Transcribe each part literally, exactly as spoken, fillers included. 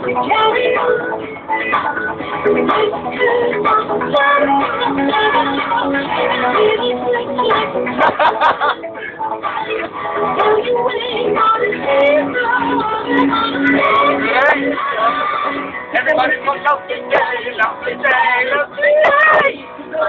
Everybody goes out today, love the day, love the day.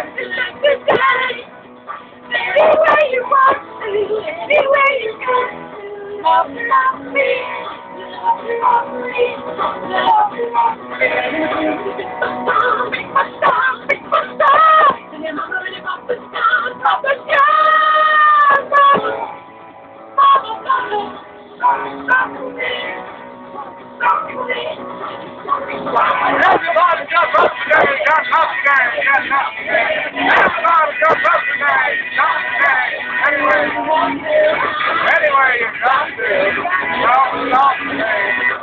Anywhere you want to, anywhere you want to, love, love me, love, love me, love, love me. Make my star, make my star, and then I'm gonna pop the star, pop the star, mama, mama, mama, mama, me. Everybody jump up today, jump up today, jump up today. Everybody jump up today, jump today. Anywhere you want to, anywhere you come to, jump, jump today.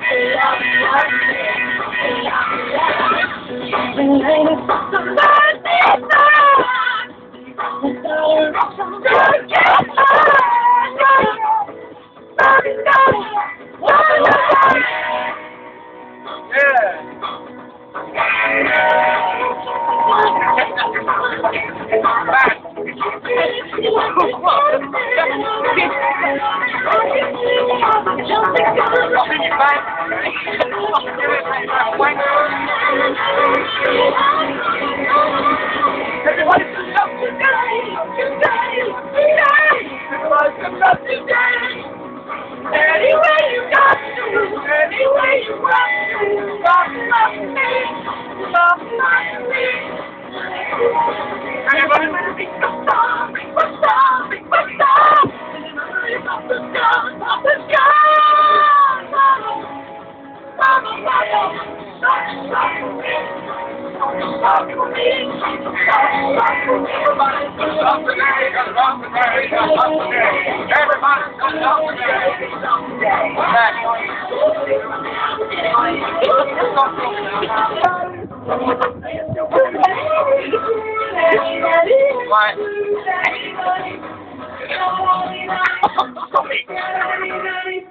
Anywhere you got to, anywhere you want to, love, love me, love, love me. Everybody make a star, make a star, make a star. Pop the star, pop the star. Mama, mama, mama, stop, stop for me, stop for me, stop for me. Everybody stop today, stop today, stop today. Everybody stop today. What?